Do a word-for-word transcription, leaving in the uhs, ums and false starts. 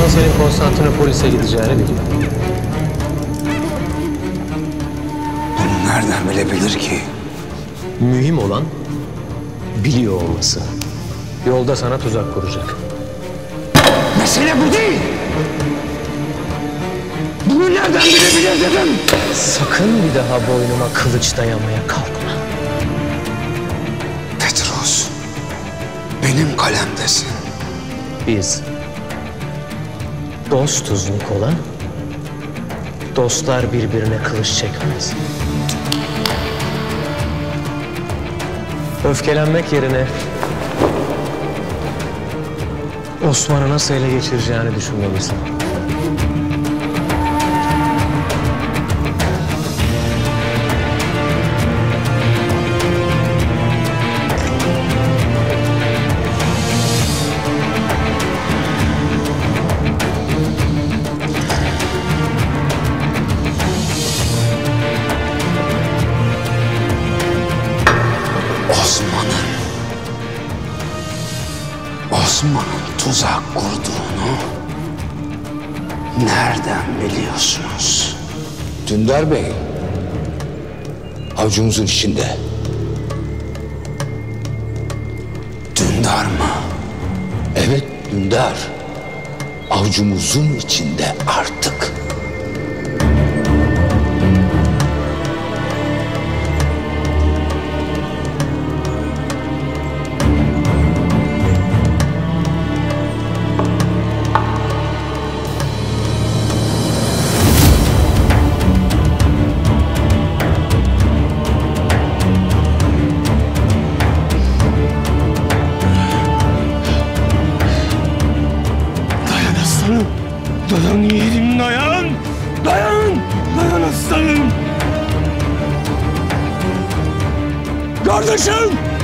Başkomiserin Konstantinopolis'e gideceğini biliyor. Bunu nereden bilebilir ki? Mühim olan biliyor olması. Yolda sana tuzak kuracak. Mesele bu değil. Bunu nereden bilebilir dedim. Sakın bir daha boynuma kılıç dayamaya kalkma. Petros, benim kalemdesin. Biz dostuz Nikola. Dostlar birbirine kılıç çekmez. Öfkelenmek yerine Osman'ı nasıl ele geçireceğini düşünmelisin. Osman'ın Osman'ın tuzak kurduğunu nereden biliyorsunuz? Dündar Bey, avucumuzun içinde. Dündar mı? Evet, Dündar. Avucumuzun içinde artık. Dayan yiğidim dayan! Dayan! Dayan aslanım! Kardeşim!